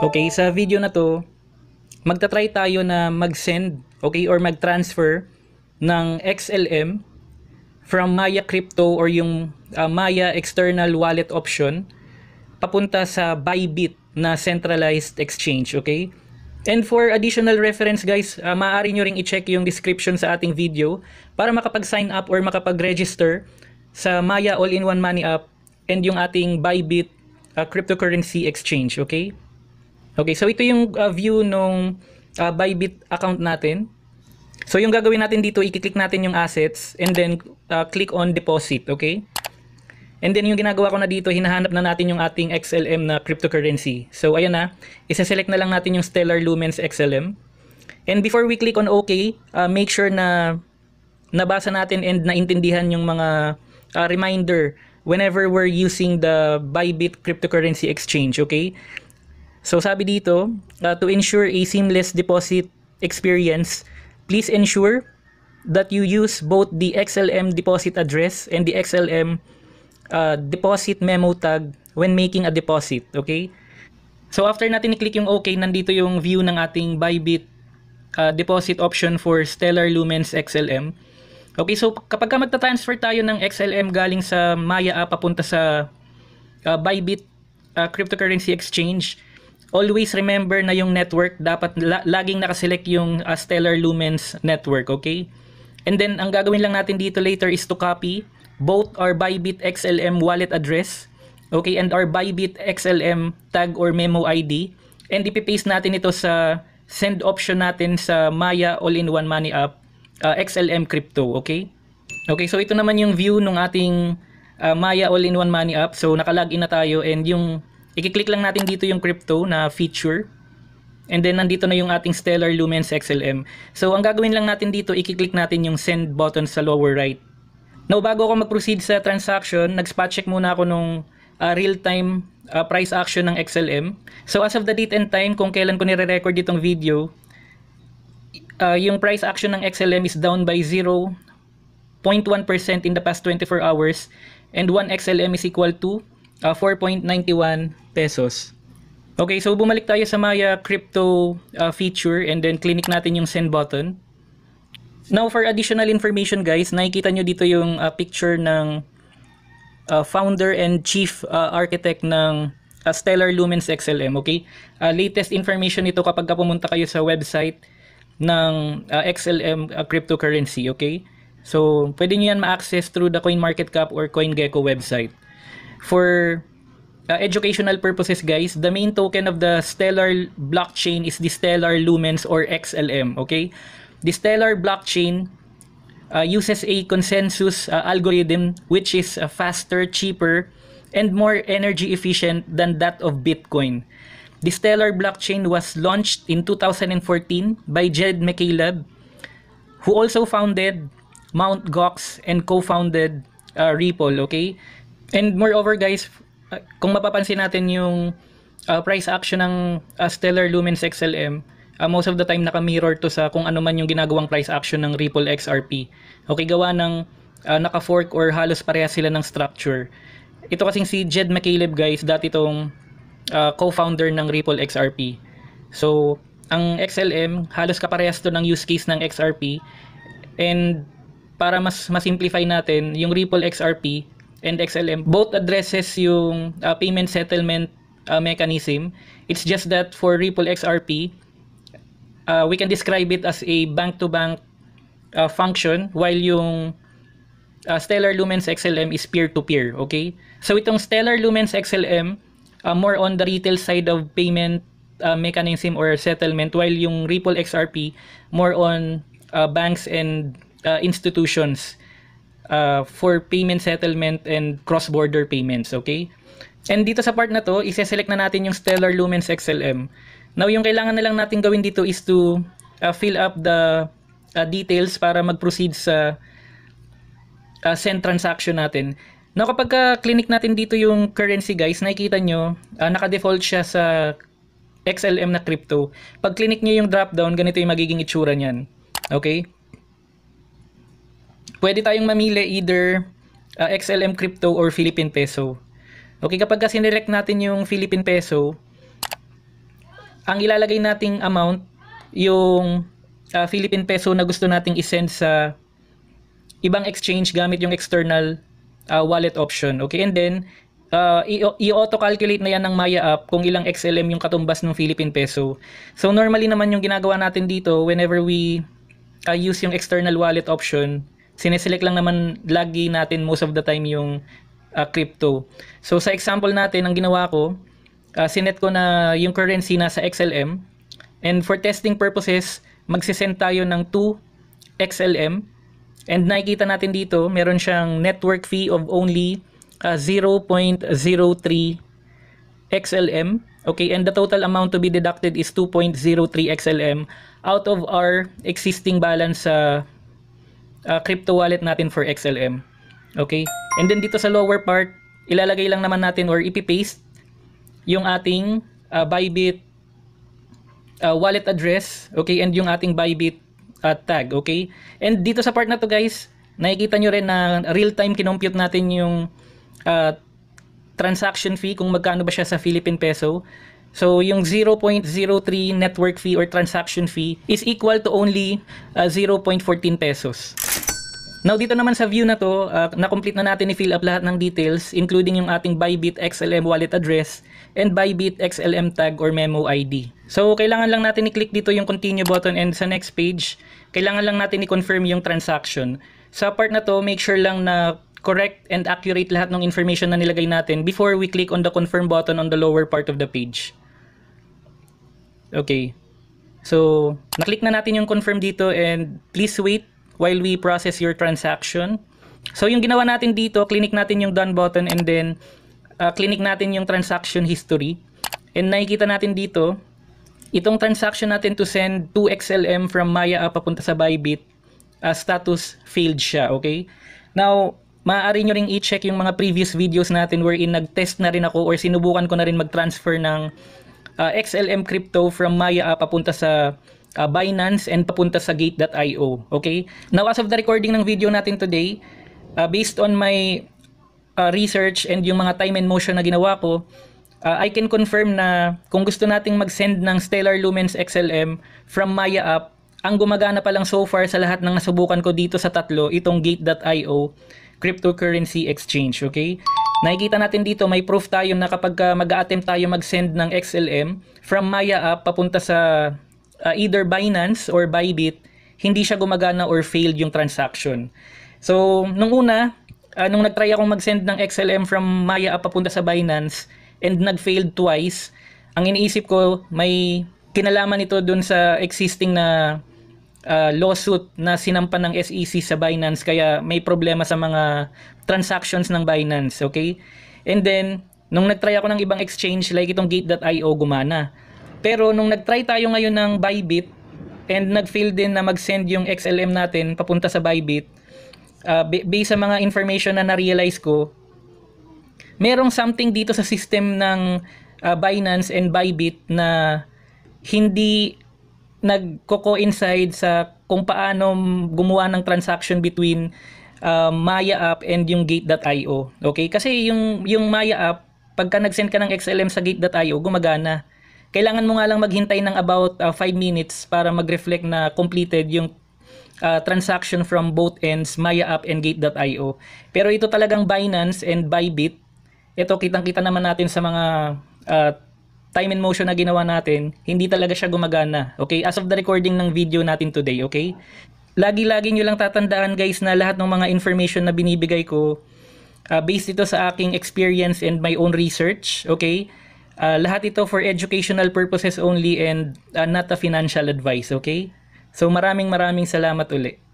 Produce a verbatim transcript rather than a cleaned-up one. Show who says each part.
Speaker 1: Okay, sa video na to, magta-try tayo na mag-send, okay, or mag-transfer ng X L M from Maya Crypto or yung uh, Maya External Wallet Option papunta sa ByBIT na centralized exchange, okay? And for additional reference guys, uh, maaari nyo ring i-check yung description sa ating video para makapag-sign up or makapag-register sa Maya All-in-One Money App and yung ating ByBIT uh, cryptocurrency exchange, okay? Okay, so ito yung uh, view nung uh, ByBIT account natin. So yung gagawin natin dito, i-click natin yung assets and then uh, click on deposit, okay? And then yung ginagawa ko na dito, hinahanap na natin yung ating X L M na cryptocurrency. So ayan na, isa-select na lang natin yung Stellar Lumens X L M. And before we click on OK, uh, make sure na nabasa natin and naintindihan yung mga uh, reminder whenever we're using the ByBIT cryptocurrency exchange, okay? So sabi dito, uh, to ensure a seamless deposit experience, please ensure that you use both the X L M deposit address and the X L M uh, deposit memo tag when making a deposit, okay? So after natin i-click yung OK, nandito yung view ng ating ByBIT uh, deposit option for Stellar Lumens X L M. Okay, so kapag ka magta-transfer tayo ng X L M galing sa Maya app papunta sa uh, ByBIT uh, cryptocurrency exchange, always remember na yung network dapat la laging nakaselect yung uh, Stellar Lumens network, okay? And then ang gagawin lang natin dito later is to copy both our ByBIT X L M wallet address, okay, and our ByBIT X L M tag or memo I D, and ipipaste natin ito sa send option natin sa Maya All-in-One Money App uh, X L M Crypto, okay? Okay, so ito naman yung view ng ating uh, Maya All-in-One Money App. So nakalagin na tayo and yung i-click lang natin dito yung crypto na feature. And then nandito na yung ating Stellar Lumens X L M. So ang gagawin lang natin dito, i-click natin yung send button sa lower right. Now bago ako mag-proceed sa transaction, nag-spot check muna ako nung uh, real-time uh, price action ng X L M. So as of the date and time, kung kailan ko nire-record itong video, uh, yung price action ng X L M is down by zero point one percent in the past twenty-four hours. And one X L M is equal to uh, four point nine one pesos. Okay, so bumalik tayo sa Maya crypto uh, feature and then click natin yung send button. Now for additional information guys, nakikita nyo dito yung uh, picture ng uh, founder and chief uh, architect ng uh, Stellar Lumens X L M, okay? Uh, latest information ito kapag pumunta kayo sa website ng uh, X L M uh, cryptocurrency, okay? So pwede nyo yan ma-access through the CoinMarketCap or CoinGecko website. For Uh, educational purposes guys, the main token of the Stellar blockchain is the Stellar Lumens or X L M, okay? The Stellar blockchain uh, uses a consensus uh, algorithm which is uh, faster, cheaper, and more energy efficient than that of Bitcoin. The Stellar blockchain was launched in two thousand fourteen by Jed McCaleb, who also founded Mt. Gox and co-founded uh, Ripple, okay? And moreover guys, kung mapapansin natin yung uh, price action ng uh, Stellar Lumens X L M, uh, most of the time naka-mirror to sa kung ano man yung ginagawang price action ng Ripple X R P. Okay, gawa ng uh, naka-fork or halos parehas sila ng structure. Ito kasing si Jed McCaleb guys, dati itong uh, co-founder ng Ripple X R P. So, ang X L M, halos kaparehas to ng use case ng X R P. And para mas masimplify natin, yung Ripple X R P and X L M both addresses yung uh, payment settlement uh, mechanism. It's just that for Ripple X R P, uh, we can describe it as a bank-to-bank uh, function, while yung uh, Stellar Lumens X L M is peer-to-peer, okay? So itong Stellar Lumens X L M, uh, more on the retail side of payment uh, mechanism or settlement, while yung Ripple X R P more on uh, banks and uh, institutions Uh, for payment settlement and cross-border payments, okay? And dito sa part na to, isa-select na natin yung Stellar Lumens X L M. Now, yung kailangan na lang natin gawin dito is to uh, fill up the uh, details para mag-proceed sa uh, send transaction natin. Now, kapag ka-click natin dito yung currency guys, nakikita nyo, uh, naka-default siya sa X L M na crypto. Pag click nyo yung drop-down, ganito yung magiging itsura niyan. Okay? Pwede tayong mamili either uh, X L M crypto or Philippine peso. Okay, kapag kasi nirect natin yung Philippine peso, ang ilalagay nating amount yung uh, Philippine peso na gusto nating isend sa ibang exchange gamit yung external uh, wallet option. Okay, and then uh, i-auto-calculate na yan ng Maya app kung ilang X L M yung katumbas ng Philippine peso. So normally naman yung ginagawa natin dito, whenever we uh, use yung external wallet option, sineselect lang naman lagi natin most of the time yung uh, crypto. So sa example natin, ang ginawa ko, uh, sinet ko na yung currency nasa X L M, and for testing purposes, magsisend tayo ng two X L M. And nakikita natin dito, meron siyang network fee of only uh, zero point zero three X L M. Okay, and the total amount to be deducted is two point zero three X L M out of our existing balance sa uh, crypto wallet natin for X L M. Okay, and then dito sa lower part, ilalagay lang naman natin or ipipaste yung ating uh, ByBIT uh, wallet address. Okay, and yung ating ByBIT Uh, tag, okay? And dito sa part na to guys, nakikita nyo rin na real-time kinompute natin yung uh, transaction fee, kung magkano ba siya sa Philippine peso. So yung zero point zero three network fee or transaction fee is equal to only uh, zero point one four pesos. Now dito naman sa view na to, uh, na-complete na natin i-fill up lahat ng details, including yung ating ByBIT X L M wallet address and ByBIT X L M tag or memo I D. So kailangan lang natin i-click dito yung continue button, and sa next page, kailangan lang natin i-confirm yung transaction. Sa part na to, make sure lang na correct and accurate lahat ng information na nilagay natin before we click on the confirm button on the lower part of the page. Okay. So, na-click na natin yung confirm dito, and please wait while we process your transaction. So yung ginawa natin dito, click natin yung done button, and then uh, click natin yung transaction history. And nakikita natin dito, itong transaction natin to send two X L M from Maya app papunta sa ByBIT, uh, status failed siya, okay? Now, maaari nyo ring i-check yung mga previous videos natin wherein nag-test na rin ako or sinubukan ko na rin mag-transfer ng uh, X L M crypto from Maya app papunta sa Uh, Binance and papunta sa gate dot i o. Okay? Now, as of the recording ng video natin today, uh, based on my uh, research and yung mga time and motion na ginawa ko, uh, I can confirm na kung gusto nating mag-send ng Stellar Lumens X L M from Maya app, ang gumagana pa lang so far sa lahat ng nasubukan ko dito sa tatlo, itong gate dot i o cryptocurrency exchange. Okay? Nakikita natin dito, may proof tayo na kapag uh, mag-a-attempt tayo mag-send ng X L M from Maya app papunta sa Uh, either Binance or ByBIT, hindi siya gumagana or failed yung transaction. So, nung una, uh, nung nag-try akong mag-send ng X L M from Maya app papunta sa Binance and nag-failed twice, ang iniisip ko, may kinalaman ito dun sa existing na uh, lawsuit na sinampan ng S E C sa Binance, kaya may problema sa mga transactions ng Binance, okay? And then, nung nag-try ako ng ibang exchange like itong gate dot i o, gumana. Pero nung nag-try tayo ngayon ng ByBIT and nag-fail din na mag-send yung X L M natin papunta sa ByBIT, uh, based sa mga information na na-realize ko, merong something dito sa system ng uh, Binance and ByBIT na hindi nagko-coincide sa kung paano gumawa ng transaction between uh, Maya app and yung gate dot i o. Okay? Kasi yung, yung Maya app, pagka nag-send ka ng X L M sa gate dot i o, gumagana. Kailangan mo nga lang maghintay ng about five uh, minutes para mag-reflect na completed yung uh, transaction from both ends, Maya app and gate dot i o. Pero ito talagang Binance and ByBIT, ito kitang-kita naman natin sa mga uh, time and motion na ginawa natin, hindi talaga siya gumagana. Okay? As of the recording ng video natin today, okay? Lagi-lagi nyo lang tatandaan guys na lahat ng mga information na binibigay ko, uh, based ito sa aking experience and my own research, okay? Uh, lahat ito for educational purposes only and uh, not a financial advice, okay? So maraming maraming salamat uli.